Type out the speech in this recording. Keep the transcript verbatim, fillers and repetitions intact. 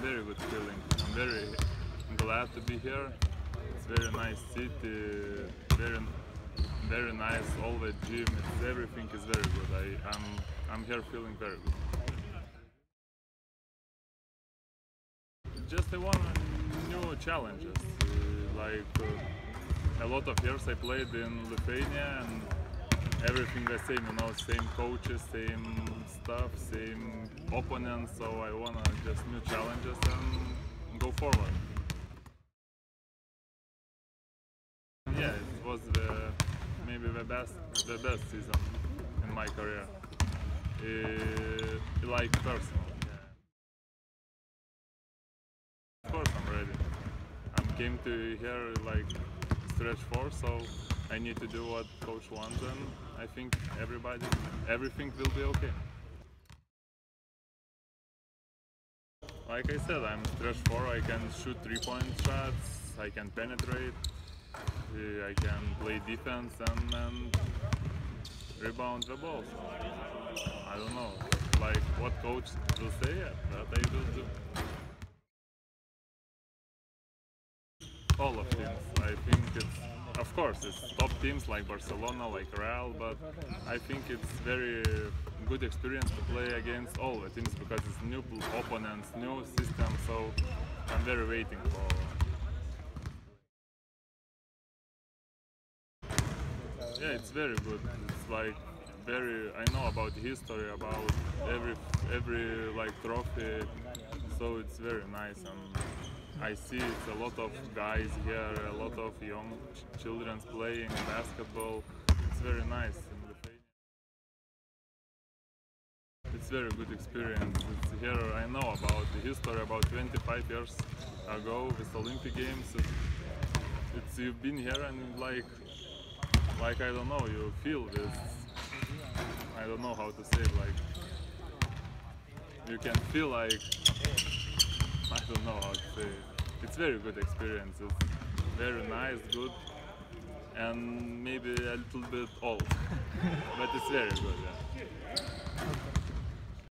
very good feeling. I'm very glad to be here. It's very nice city, very very nice, always gym. It's everything is very good. I, I'm I'm here feeling very good. Just I want new challenges. Uh, like uh, a lot of years I played in Lithuania and everything the same, you know, same coaches, same stuff, same opponents. So I wanna just new challenges and go forward. Yeah, it was the maybe the best the best season in my career. Uh, like personal. Yeah. Of course I'm ready. I came to here like stretch four, so I need to do what coach wants, and I think everybody, everything will be okay. Like I said, I'm stretch four. I can shoot three-point shots. I can penetrate. I can play defense and, and rebound the ball. I don't know, like what coach will say, yeah, that I will do. All of teams. I think it's, of course, it's top teams like Barcelona, like Real, but I think it's very good experience to play against all the teams because it's new opponents, new system, so I'm very waiting for. Yeah, it's very good. It's like very. I know about the history, about every every like trophy, so it's very nice. And I see it's a lot of guys here, a lot of young ch children playing basketball. It's very nice in Lithuania. It's very good experience. It's here I know about the history about twenty-five years ago with Olympic Games. It's you've been here and like. Like, I don't know, you feel this, I don't know how to say it, like, you can feel like, I don't know how to say it. It's very good experience, it's very nice, good, and maybe a little bit old, but it's very good, yeah.